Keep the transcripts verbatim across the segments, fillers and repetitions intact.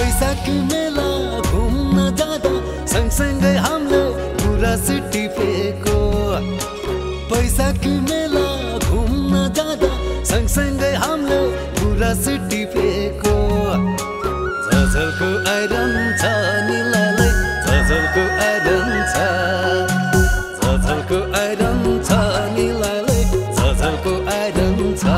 बैशाख मेला घुम्न जाँदा सँगसँगै हामीले गुराँस टिपेको। बैशाख मेला घुम्न जाँदा सँगसँगै हामीले गुराँस टिपेको। झझलको आइरन छ निलालै, झझलको आइरन छ, झझलको आइरन छ निलालै, झझलको आइरन छ।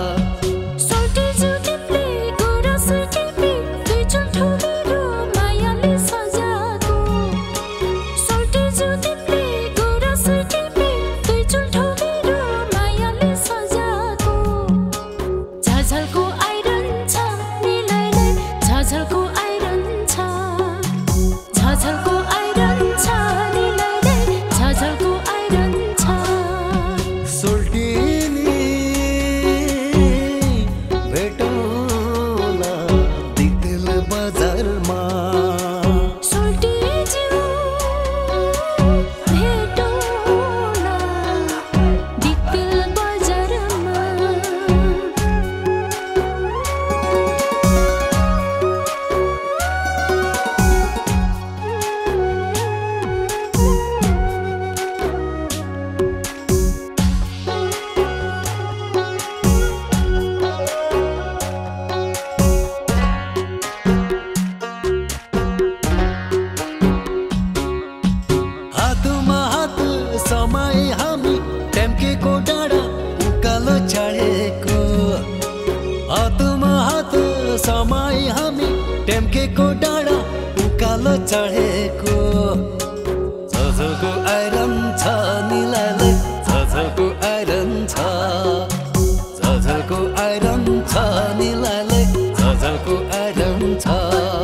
समय हामी टेम्केको डाँडा उकालो चढेको। हातमा हात समय हामी टेम्केको डाँडा उकालो चढेको। झझलको आइरन छ निलालै, झझलको आइरन छ, झझलको आइरन छ निलालै, झझलको आइरन छ।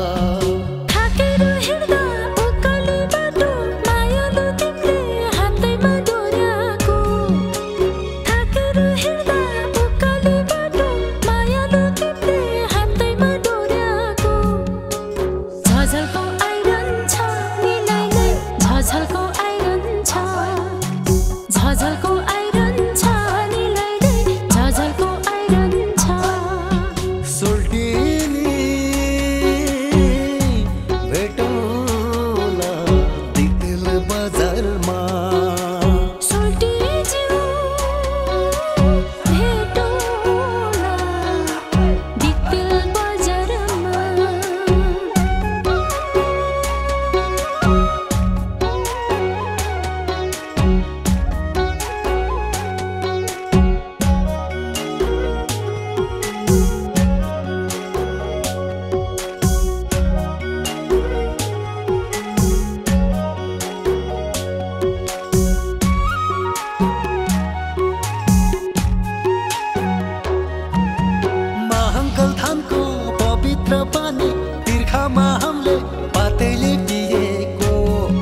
पानी तिर्खामा हामीले पातैले पिएको।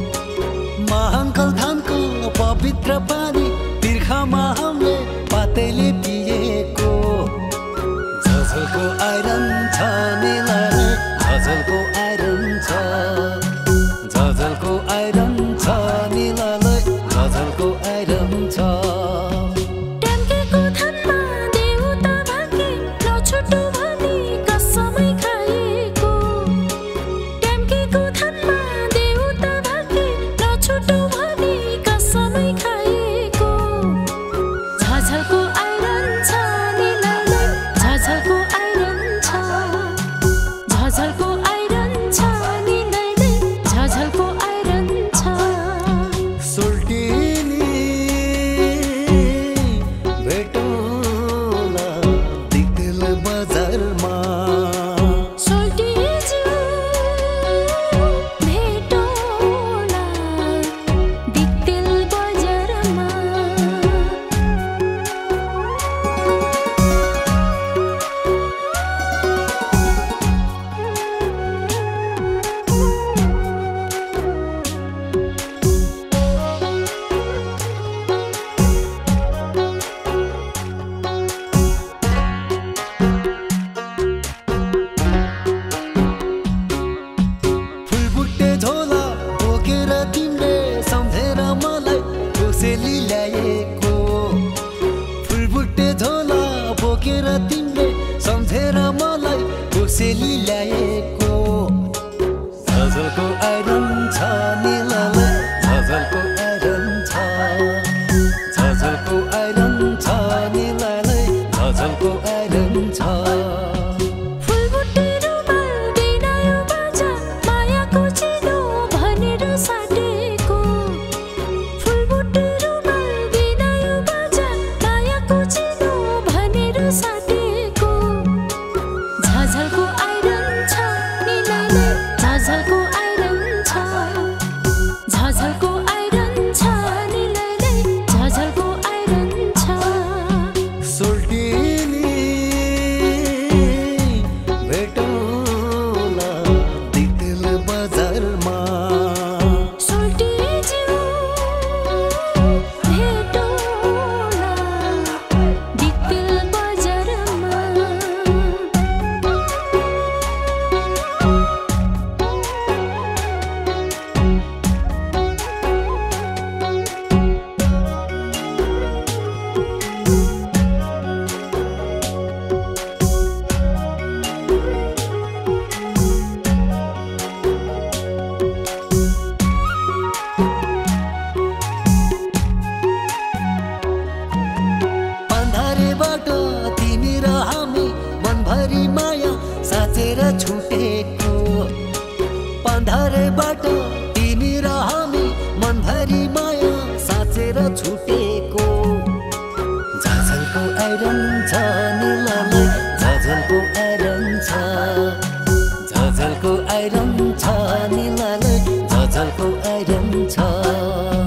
महाङ्कल धानको पवित्र पानी तिर्खामा हामीले पातैले पिएको। झझलको आइरन छ निलालै, झझलको आइरन छ, झझलको आइरन छ निलालै, झझलको आइरन छ। बोकेर तिमीले सम्झेर मलाई कोसेली ल्याएको। आइरन छ निलले झझलको आइरन छ झझलको आइरन छ निलले झझलको आइरन छ तिमी र हामी मनभरि माया साँचेर छुटेको पन्धारेबाट तिमी र हामी मनभरि माया साँचेर छुटेको झझलको आइरन छ निलले झझलको आइरन छ झझलको आइरन छ निलले झझलको आइरन छ